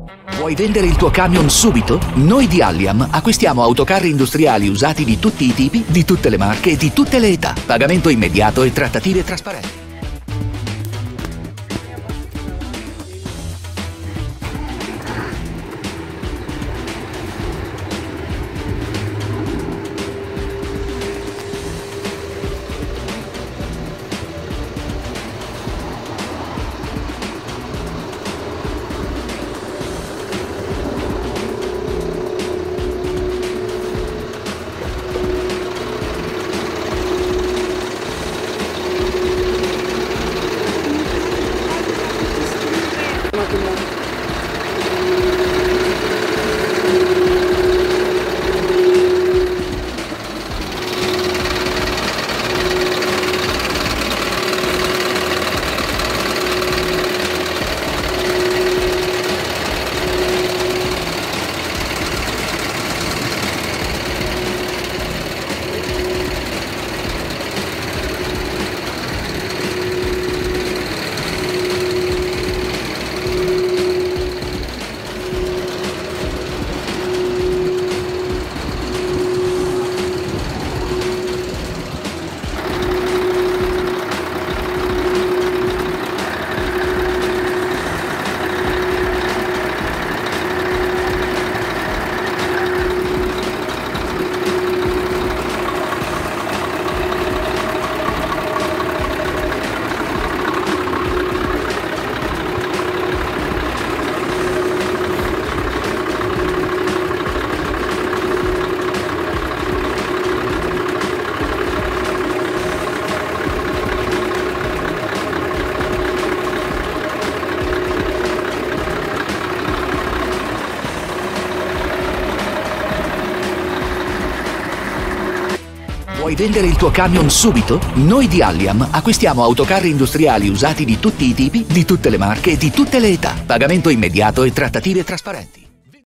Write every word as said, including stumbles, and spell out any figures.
Vuoi vendere il tuo camion subito? Noi di Alliam acquistiamo autocarri industriali usati di tutti i tipi, di tutte le marche e di tutte le età. Pagamento immediato e trattative trasparenti. Vuoi vendere il tuo camion subito? Noi di Alliam acquistiamo autocarri industriali usati di tutti i tipi, di tutte le marche e di tutte le età. Pagamento immediato e trattative trasparenti.